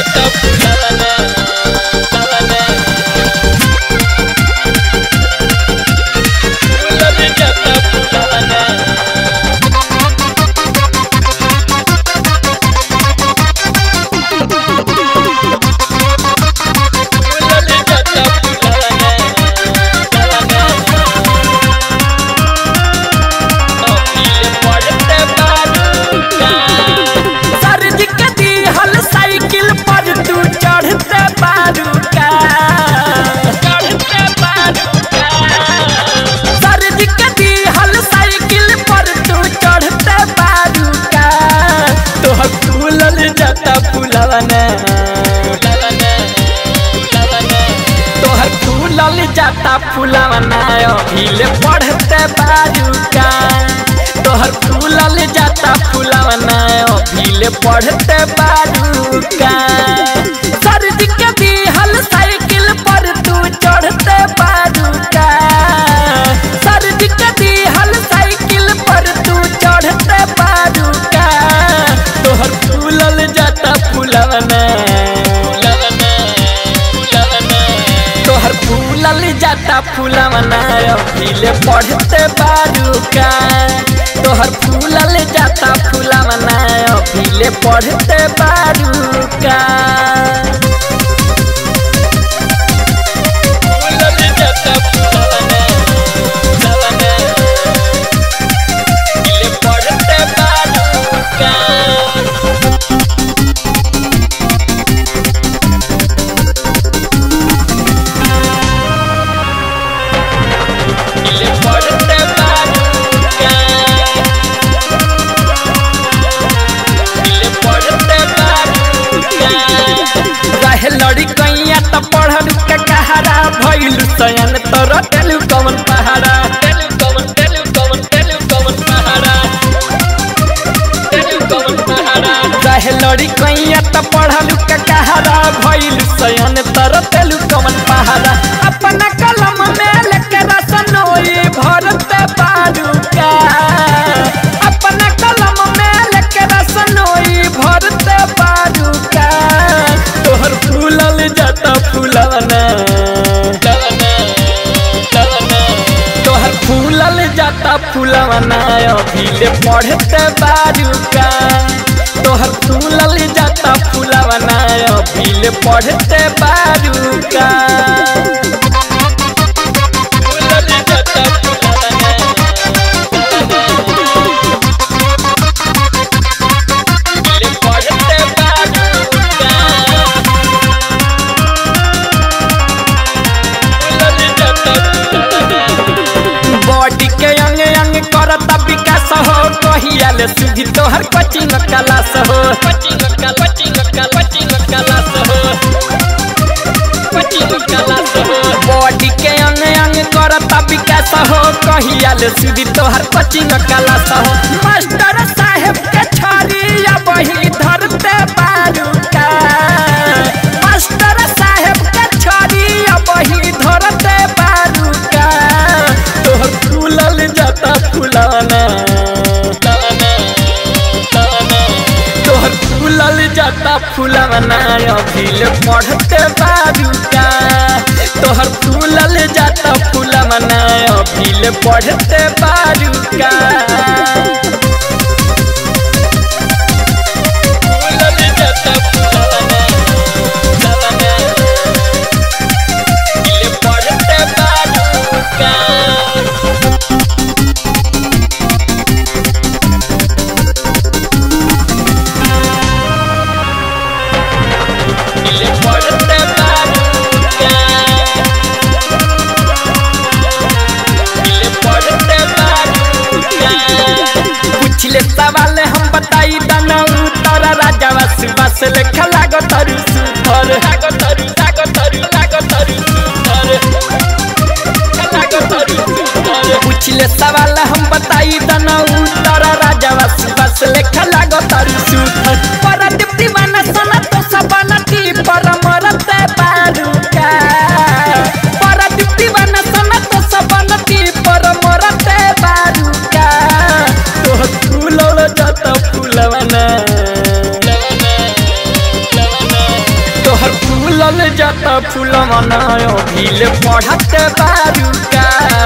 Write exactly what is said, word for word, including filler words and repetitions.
तोहर फूलल जाता फुलवना अभिले पढ़ते बाजुका तोहर फूलल जाता फुलवना अभिले पढ़ते बाजुका सर्द के दिहल साइकिल पर तू चढ़ते बाजुका सर्द के दिहल साइकिल पर तू चढ़ते बाजुका तोहर फूलल जाता फुलवना तोहर फूलल जाता फुलवना अभिले पढ़ते बाजुका तोहर फूलल जाता फुलवना अभिले पढ़ते बाजुका फूलल जाता फुलवना अभिले पढ़ते बाजुका लड़ी कैया तो पढ़ल के कहारा भइल सयन तोर टेलु कवन पहाड़ा टेलु कवन टेलु कवन टेलु कवन पहाड़ा टेलु कवन पहाड़ा रहे लड़ी कैया तो पढ़ल के कहारा भइल सयन तोर टेलु कवन पहाड़ा अपना कलम में लेके रसनोई भरते बाजुका अपना कलम में लेके रसनोई भरते बाजुका तोहर फूलल जाता फुलवना तोहर फूलल जाता फुलवना अभिले पढ़ते बाजुका तोहर फूलल जाता फुलवना अभिले पढ़ते बाजुका फूलल जाता फुलवना अभिले पढ़ते बाजुका बॉडी के अंग अंग करता विकास हो कहियाल सुधी तोहर कोचिंग क्लास हो कोचिंग कोचिंग कोचिंग क्लास हो कोचिंग क्लास हो बॉडी के अंग अंग करता विकास हो कहियाल सुधी तोहर कोचिंग क्लास हो मास्टर साहेब के छरिया बही धरते बाजुका मास्टर साहेब के छरिया बही धरते बाजुका तोहर फूलल जाता फुलवना तोहर फूलल जाता फुलवना अभिले पढ़ते बाजुका तोहर फूलल जाता फुलवना अभिले पढ़ते बाजुका फूलल जाता फुलवना अभिले पढ़ते बाजुका पिछले सवाल हम बताई दना तारा राजा बस बस लेखा लागो तारू सुथर लागो तारू लागो तारू लागो तारू सुथर लागो तारू सुथर पिछले सवाल हम बताई दना तारा राजा बस बस लेखा लागो तारू सुथर पर दीवाना सना तो सबना की पर मरते बाजुका पर दीवाना सना तो सबना की पर मरते बाजुका तोहर फूलल जाता फुलवना खिलल जाता फूल मनायो भील पढ़त बारू का